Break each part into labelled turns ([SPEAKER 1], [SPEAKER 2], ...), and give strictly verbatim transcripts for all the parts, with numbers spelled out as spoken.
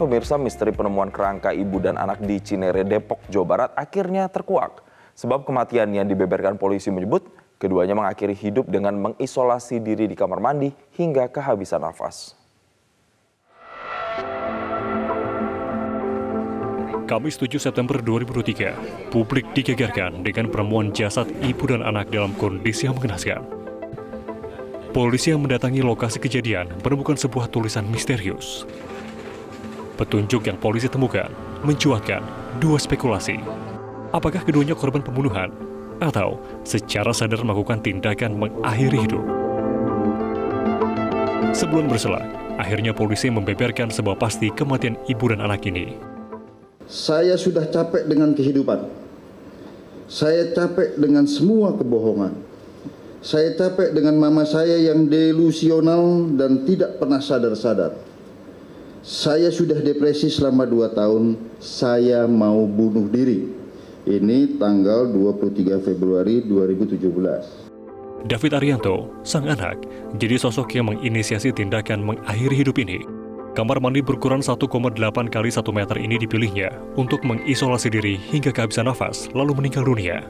[SPEAKER 1] Pemirsa, misteri penemuan kerangka ibu dan anak di Cinere, Depok, Jawa Barat akhirnya terkuak. Sebab kematian yang dibeberkan polisi menyebut keduanya mengakhiri hidup dengan mengisolasi diri di kamar mandi hingga kehabisan nafas.
[SPEAKER 2] Kamis tujuh September dua ribu dua puluh tiga, publik digegerkan dengan penemuan jasad ibu dan anak dalam kondisi yang mengenaskan. Polisi yang mendatangi lokasi kejadian menemukan sebuah tulisan misterius. Petunjuk yang polisi temukan mencuatkan dua spekulasi. Apakah keduanya korban pembunuhan atau secara sadar melakukan tindakan mengakhiri hidup? Sebelum berselang, akhirnya polisi membeberkan sebuah pasti kematian ibu dan anak ini.
[SPEAKER 3] Saya sudah capek dengan kehidupan. Saya capek dengan semua kebohongan. Saya capek dengan mama saya yang delusional dan tidak pernah sadar-sadar. Saya sudah depresi selama dua tahun, saya mau bunuh diri. Ini tanggal dua puluh tiga Februari dua ribu tujuh belas.
[SPEAKER 2] David Arianto, sang anak, jadi sosok yang menginisiasi tindakan mengakhiri hidup ini. Kamar mandi berukuran satu koma delapan kali satu meter ini dipilihnya untuk mengisolasi diri hingga kehabisan nafas lalu meninggal dunia.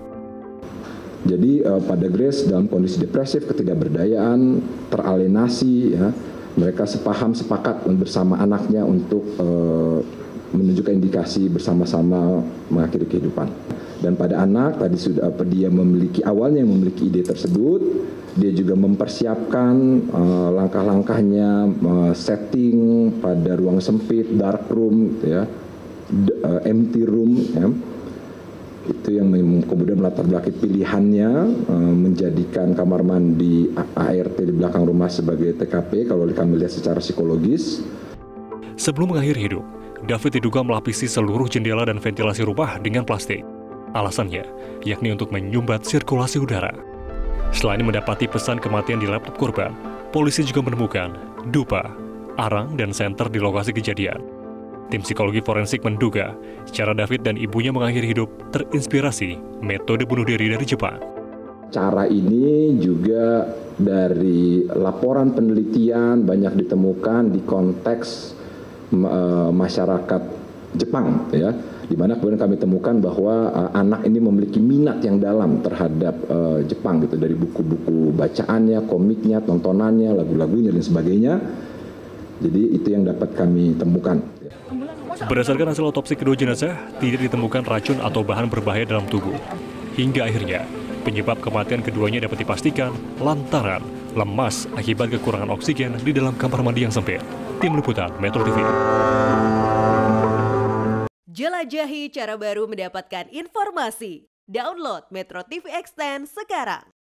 [SPEAKER 4] Jadi uh, pada Grace dalam kondisi depresif, ketidakberdayaan, teralienasi, ya, mereka sepaham sepakat bersama anaknya untuk uh, menunjukkan indikasi bersama-sama mengakhiri kehidupan. Dan pada anak tadi sudah apa, dia memiliki awalnya memiliki ide tersebut, dia juga mempersiapkan uh, langkah-langkahnya, uh, setting pada ruang sempit, dark room, ya, d- uh, empty room, ya. Itu yang kemudian melatar belakangi pilihannya uh, menjadikan kamar mandi A R T di belakang rumah sebagai T K P kalau kami lihat secara psikologis.
[SPEAKER 2] Sebelum mengakhiri hidup, David diduga melapisi seluruh jendela dan ventilasi rumah dengan plastik. Alasannya, yakni untuk menyumbat sirkulasi udara. Selain mendapati pesan kematian di laptop korban, polisi juga menemukan dupa, arang, dan senter di lokasi kejadian. Tim psikologi forensik menduga cara David dan ibunya mengakhiri hidup terinspirasi metode bunuh diri dari Jepang.
[SPEAKER 4] Cara ini juga dari laporan penelitian banyak ditemukan di konteks uh, masyarakat Jepang, ya, di mana kemudian kami temukan bahwa uh, anak ini memiliki minat yang dalam terhadap uh, Jepang, gitu, dari buku-buku bacaannya, komiknya, tontonannya, lagu-lagunya dan sebagainya. Jadi itu yang dapat kami temukan.
[SPEAKER 2] Berdasarkan hasil otopsi kedua jenazah, tidak ditemukan racun atau bahan berbahaya dalam tubuh. Hingga akhirnya, penyebab kematian keduanya dapat dipastikan lantaran lemas akibat kekurangan oksigen di dalam kamar mandi yang sempit. Tim Liputan Metro T V.
[SPEAKER 5] Jelajahi cara baru mendapatkan informasi. Download Metro T V Extend sekarang.